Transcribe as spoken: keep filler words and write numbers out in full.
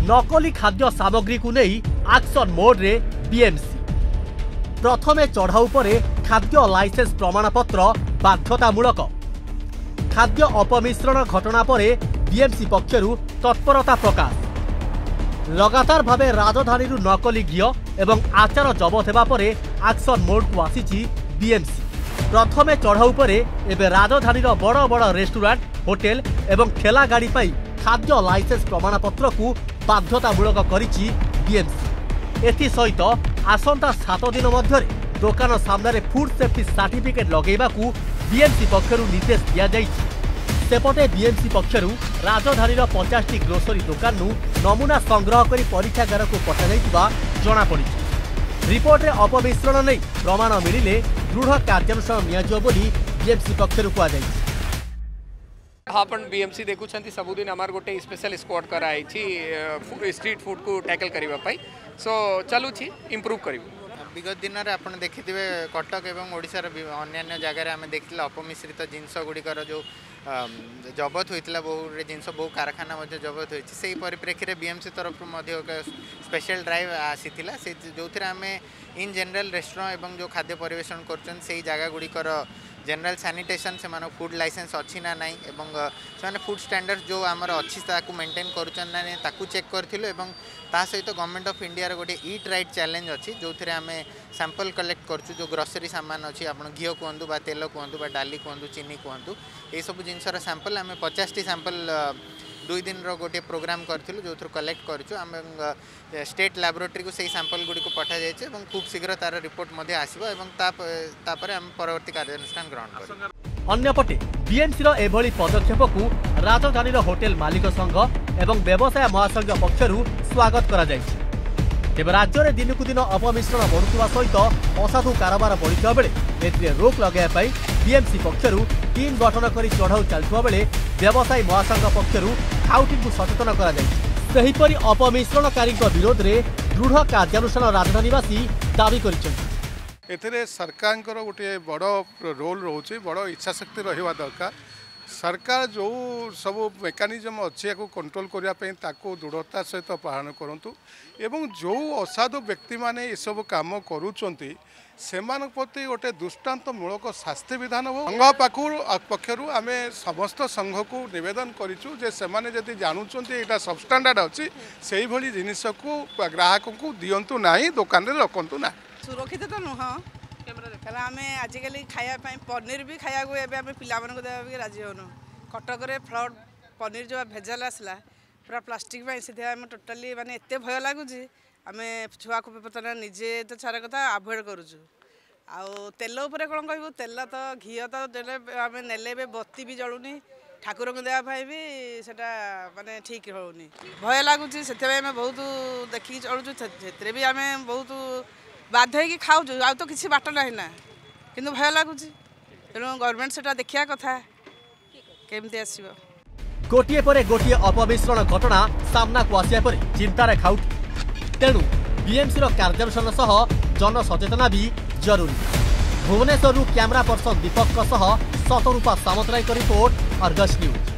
नकली खाद्य सामग्री को नहीं एक्शन मोड रे बीएमसी। प्रथमे चढ़ाऊ पर खाद्य लाइसेंस प्रमाणपत्र बाध्यतामूलक। खाद्य अपमिश्रण घटना पर बीएमसी पक्षरु तत्परता प्रकाश। लगातार भावे राजधानी नकली घी एवं आचार जबत हेबा परे एक्शन मोड को आसीची बीएमसी। प्रथमे चढ़ाऊ पर एबे राजधानी बड़ बड़ रेस्टोरेंट होटेल एवं ठेला गाड़ी पाई खाद्य लाइसेंस प्रमाणपत्र को बाध्यतामूलक करिछि बीएमसी। एथि सहित आसंता सात दिन मध्य दुकान सामने फूड सेफ्टी सर्टिफिकेट लगेबाकू बीएमसी पक्षरु निर्देश दिया जाइछि। सेपटे बीएमसी पक्षरु राजधानी पचास टी ग्रोसरी दुकान नमूना संग्रह करी परीक्षागार को पठाइबा जणा पड़िछि। रिपोर्ट रे अपमिश्रण नहीं प्रमाण मिलिले दृढ़ कार्यानुष्ठान नियाजियो बोली बीएमसी पक्षरु कहा जाइछि। हाँ बीएमसी देखुं सबुदिन आमार गोटे स्पेशल स्क्वाड कराई स्ट्रीट फूड को टैकल करने सो चलुची इम्प्रूव कर विगत दिन में आप देखिए कटक एवं ओडिशार अन्य जगह आम देखते अपमिश्रित जिनस गुड़िकर जो जबत होता बहु जिनस बहु कारखाना जबत होती से परिप्रेक्षी बीएमसी तरफ स्पेशल ड्राइव आसी जो आम इन जनरल रेस्टोरेंट एवं जो खाद्य परिवेशन कर जगह गुड़िकर जनरल सैनिटेशन से मानो फूड लाइसेंस अच्छी ना नाई एवं से फूड स्टैंडर्ड जो आमर अच्छी ताकू मेंटेन करुचन ना ताकू चेक करथिलु एवं ता सहित गवर्नमेंट ऑफ इंडिया रो गोटे ईट राइट चैलेंज अच्छी जो थे आम सैंपल कलेक्ट करछु जो ग्रोसरी सामान अच्छी आप घी कहतु बा तेल कहतु बा डाली कहतु चीनी कहतु ये सब जिनसर सैंपल आम पचास टी सैंपल दुई दिन रो गोटे प्रोग्राम करथिलु जो थ्रू कलेक्ट करछु आम स्टेट लैबोरेटरी को सही सैंपल गुडी को पठा जायছে এবং खूब शीघ्र तार रिपोर्ट मध्ये आसीबो एवं ता तापर हम परवर्ती कार्यानुष्ठान ग्रहण करबो। अन्यपटे बीएमसी रो एभली पदक्षेप को राजधानी रो होटेल मालिक संघ एवं व्यवसाय महासंघ पक्षरु स्वागत करा जायछि। तेबे राज्य रे दिनकु दिन अपमिश्रण बढ़ुवा सहित असाधु कारोबार बढ़िया बेले एथिरे रोक लगाया पाई बीएमसी पक्षरु टीम गठन करी चढ़ाऊ चलुवा बेले व्यवसायी महासंघ पक्षरु खाउटी को सचेतन करा जायछि। सेहिपरि अपमिश्रणकारी विरोध में दृढ़ कार्यानुष्ठान राजधानीवासी दावी करिसेंति। एथिरे सरकार गोटे बड़ रोल रोचे बड़ इच्छाशक्ति रहिबा दरकार। सरकार जो सब मेकानिजम अच्छी को कंट्रोल करने दृढ़ता सहित पालन करूँ एवं जो असाधु व्यक्ति माने ये सब काम करुँच से प्रति गोटे दृष्टांतमूलक शास्ति विधान हो। संघ पाखु पक्षर आम समस्त संघ को निवेदन करूँ जे सेमाने जदि जानूँ यहाँ सबस्टांडार्ड अच्छी से भली जिनिस को ग्राहक को दिंतु ना दुकान में रखु ना सुरक्षित तो नुह आम आजिकल खायापी पनीर भी खाया पिला देवा राजी होनु। कटक फ्लड पनीर जो भेजाल आसला पूरा प्लास्टिक से आम टोटाली माने एत भय लगुच आम छुआ को बर्तमान निजे तो छार कथा आभोड करुचु। आउ तेल उपर कौन कहूँ तेल तो घी तो आम नेले बत्ती भी जलुनी ठाकुर को देवाई भी सेटा माने ठीक होनी भय लगुच से बहुत देखिकी चलुचु से भी आम बहुत बाध्य होगी खाऊ आ तो किसी बाट ना ना कि भय लगुच तेणु गवर्नमेंट से देखा कथा केमती आसो। गोटे पर गोटे अपमिश्रण घटना सामना को आसिया पर चिंतार खाउटी। तेणु बीएमसी कार्यानुष्ठान सह जन सचेतना भी जरूरी। Bhubaneswar camera person Deepak Satarupa Samantaray report Argus news.